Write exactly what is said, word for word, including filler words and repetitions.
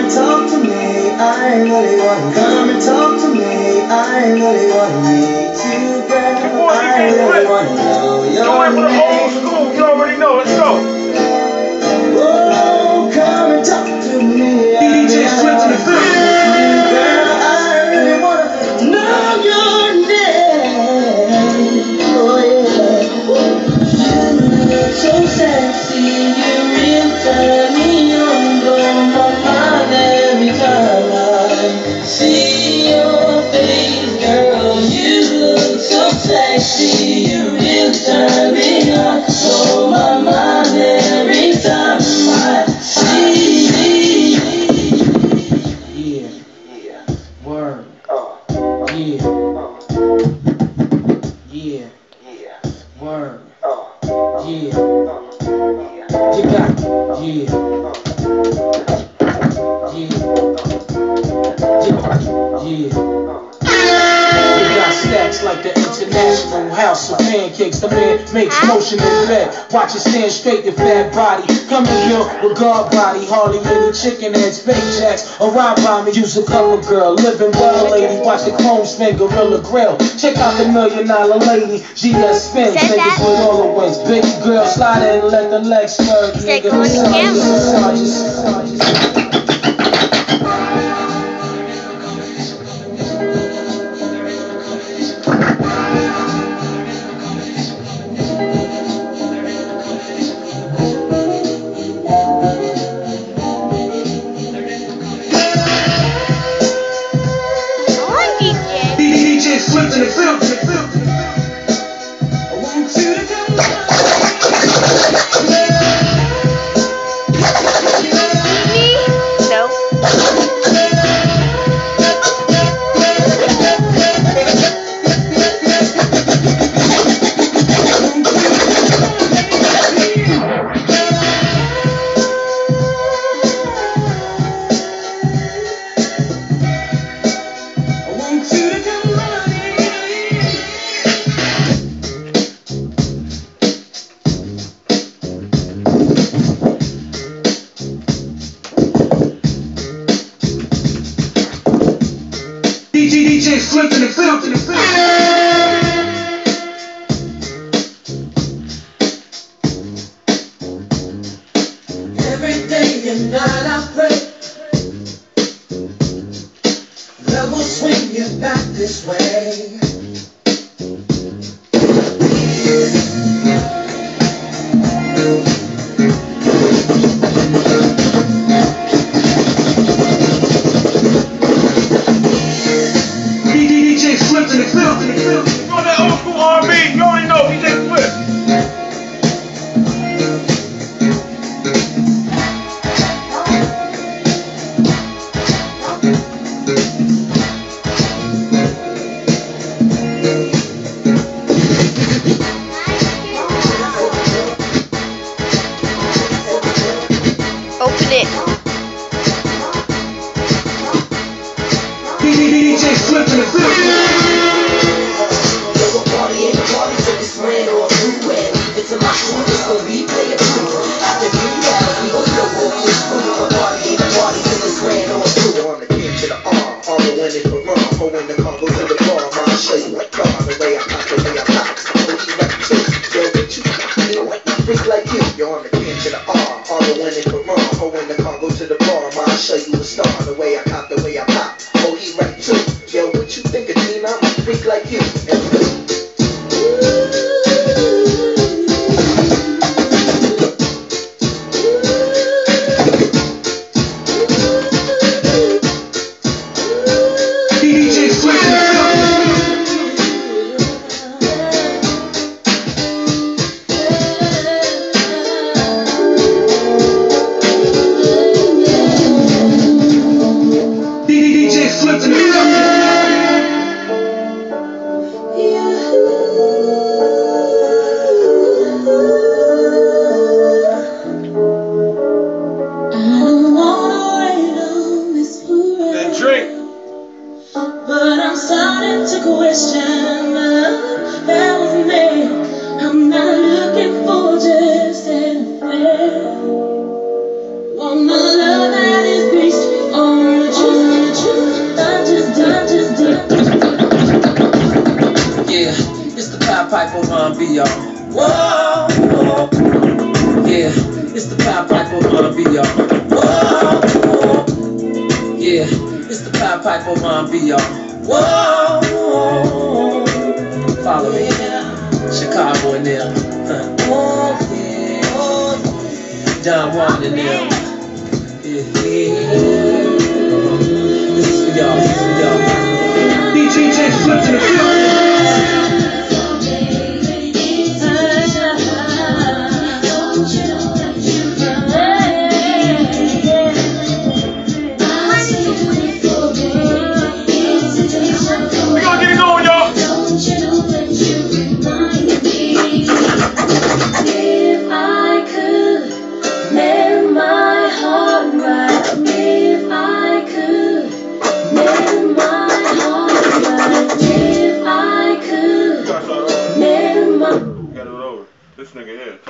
talk to me. I really wanna come and talk to me. I really wanna meet you, girl. I really wanna know your name. Doing for the old school, you already know. Let's go. Oh, come and talk to me. D J Swift in the field. Girl, I really wanna know your name. Oh yeah. You look so sexy, you really turn me on, blow my mind every time I see your face, girl. You look so sexy, you really turn me on, blow my mind every time I see. Yeah, yeah, word. Uh, yeah, uh, yeah, yeah, word. Uh, yeah, uh, you got it. Yeah, yeah, yeah. We got stacks like the International House of Pancakes. The man makes motion in bed. Watch it stand straight, your fat body. Come in here with guard body. Hardly any chicken heads, fake jacks. Arrive by me, use a cover girl. Living well, lady. Watch the chrome spin, Gorilla Grill. Check out the Million Dollar Lady. G S spins, niggas with all the wins. Baby girl, slide in and let the legs smirk. Nigga, massages, massages. D J Swift in the field. I want you to come D J Swift in the field, in the field. every day and night I pray love will swing you back this way. D J Swift in the field, in the field. You on that old school R and B, you already know D J Swift. Open it. D J Swift in the field. Like you, you're on the king to the R, all the winning for wrong. Oh, when the car go to the bar, I'll show you a star. The way I cop, the way I pop. Oh, he right too. Yo, what you think of Gina? I'm a freak like you. D J Swift in the field. D J Swift in the field. That drink. But I'm starting to question love that was made. I'm not looking for just an affair. Want a love that is based on I pipe over and be y'all. Whoa, follow me. Chicago and them. Huh. Don Juan and them. Yeah, yeah. This is for y'all. This is for y'all. D J J Slips in the field. This nigga here.